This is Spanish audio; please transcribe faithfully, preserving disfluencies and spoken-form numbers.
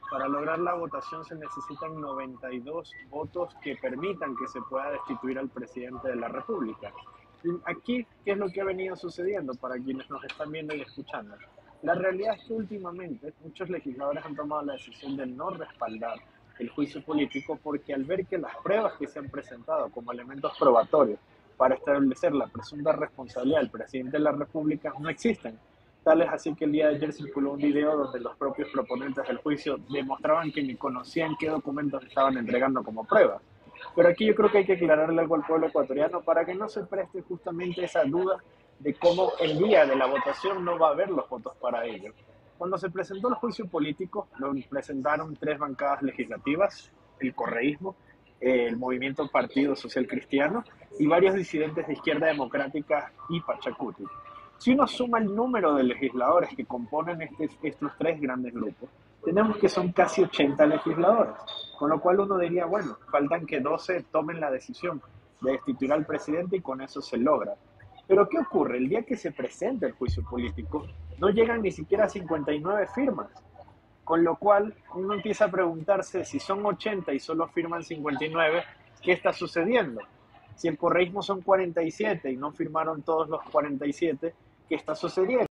Para lograr la votación se necesitan noventa y dos votos que permitan que se pueda destituir al presidente de la República. Y aquí, ¿qué es lo que ha venido sucediendo para quienes nos están viendo y escuchando? La realidad es que últimamente muchos legisladores han tomado la decisión de no respaldar el juicio político porque al ver que las pruebas que se han presentado como elementos probatorios para establecer la presunta responsabilidad del presidente de la República no existen. Tal es así que el día de ayer circuló un video donde los propios proponentes del juicio demostraban que ni conocían qué documentos estaban entregando como pruebas. Pero aquí yo creo que hay que aclararle algo al pueblo ecuatoriano para que no se preste justamente esa duda de cómo el día de la votación no va a haber los votos para ello. Cuando se presentó el juicio político, lo presentaron tres bancadas legislativas, el correísmo, el movimiento Partido Social Cristiano y varios disidentes de Izquierda Democrática y Pachacuti. Si uno suma el número de legisladores que componen este, estos tres grandes grupos, tenemos que son casi ochenta legisladores, con lo cual uno diría, bueno, faltan que doce tomen la decisión de destituir al presidente y con eso se logra. Pero ¿qué ocurre? El día que se presenta el juicio político, no llegan ni siquiera a cincuenta y nueve firmas, con lo cual uno empieza a preguntarse si son ochenta y solo firman cincuenta y nueve, ¿qué está sucediendo? Si el correísmo son cuarenta y siete y no firmaron todos los cuarenta y siete, ¿qué está sucediendo?